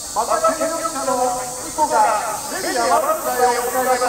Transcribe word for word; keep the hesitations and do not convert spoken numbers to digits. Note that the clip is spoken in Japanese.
また権力者の意図が目に余ったようございます。